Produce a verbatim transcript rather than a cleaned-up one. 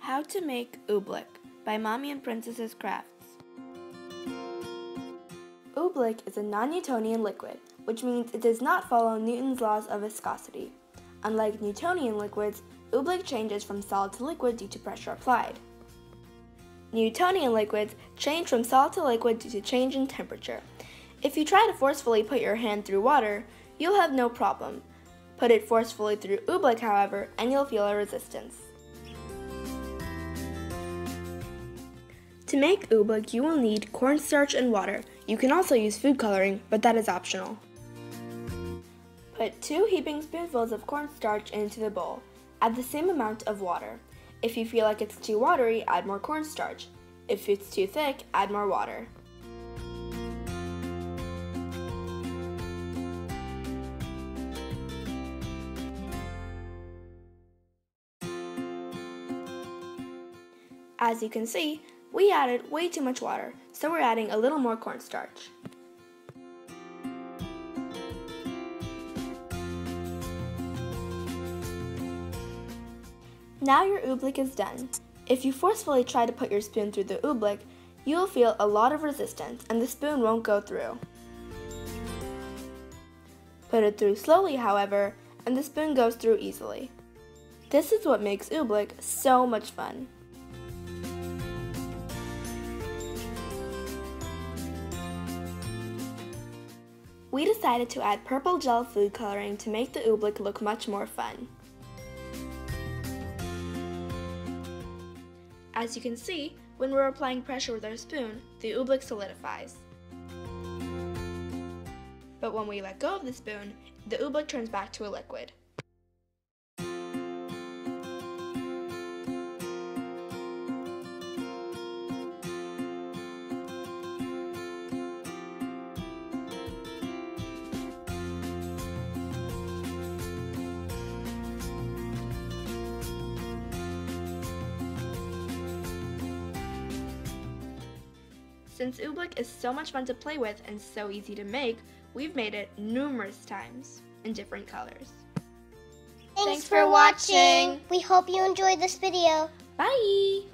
How to make Oobleck by Mommy and Princesses Crafts. Oobleck is a non-Newtonian liquid, which means it does not follow Newton's laws of viscosity. Unlike Newtonian liquids, Oobleck changes from solid to liquid due to pressure applied. Newtonian liquids change from solid to liquid due to change in temperature. If you try to forcefully put your hand through water, you'll have no problem. Put it forcefully through Oobleck, however, and you'll feel a resistance. To make Oobleck, you will need cornstarch and water. You can also use food coloring, but that is optional. Put two heaping spoonfuls of cornstarch into the bowl. Add the same amount of water. If you feel like it's too watery, add more cornstarch. If it's too thick, add more water. As you can see, we added way too much water, so we're adding a little more cornstarch. Now your Oobleck is done. If you forcefully try to put your spoon through the Oobleck, you will feel a lot of resistance and the spoon won't go through. Put it through slowly, however, and the spoon goes through easily. This is what makes Oobleck so much fun. We decided to add purple gel food coloring to make the Oobleck look much more fun. As you can see, when we're applying pressure with our spoon, the Oobleck solidifies. But when we let go of the spoon, the Oobleck turns back to a liquid. Since Oobleck is so much fun to play with and so easy to make, we've made it numerous times in different colors. Thanks, Thanks for watching! We hope you enjoyed this video. Bye!